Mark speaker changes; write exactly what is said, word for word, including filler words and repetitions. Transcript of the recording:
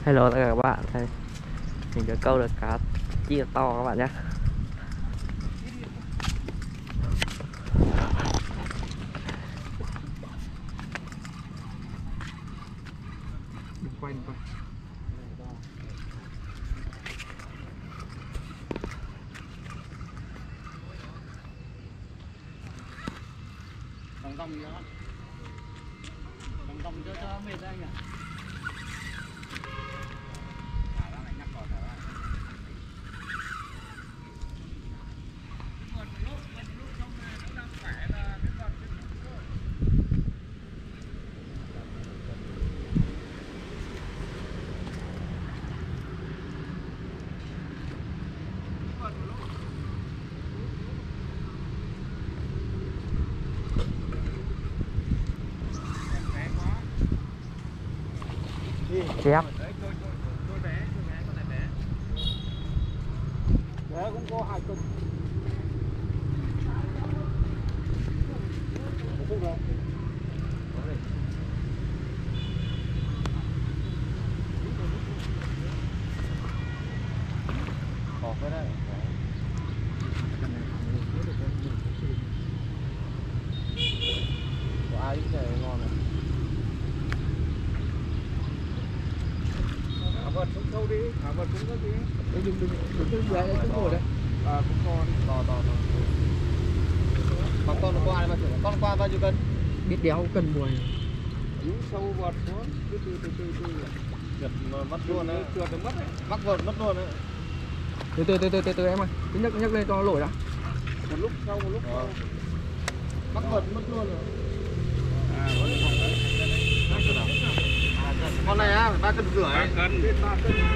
Speaker 1: Hello tất cả các bạn, đây mình được câu được cá chia to các bạn nhé.
Speaker 2: Quay quay. Vòng vòng nữa. Vòng vòng cho cho mệt ra anh ạ.
Speaker 1: Chép.
Speaker 2: Đấy cũng có hai cân. Có cái đấy. Có ai cái này ngon này. Vật xuống sâu đi, thả vật xuống cái gì? Đừng đừng đừng đừng đừng dưới đây, cứ ngồi đây. À, cũng con. To to to. Con con qua đây bao nhiêu? Con qua bao nhiêu cân?
Speaker 1: Biết đéo cần mùi.
Speaker 2: Đúng sâu vật xuống, cứ từ từ từ từ.
Speaker 3: Trượt mất luôn đấy.
Speaker 2: Trượt được mất đấy.
Speaker 3: Mắc vợt mất luôn đấy.
Speaker 1: Từ từ từ từ từ từ em ơi, cứ nhấc nhấc lên cho nó nổi đã.
Speaker 2: Một lúc sau một lúc sau.
Speaker 3: Mắc vợt mất luôn rồi.
Speaker 2: À, có cái phòng đấy.
Speaker 3: Con này á, ba cân rưỡi.
Speaker 2: ba cân, ba cân.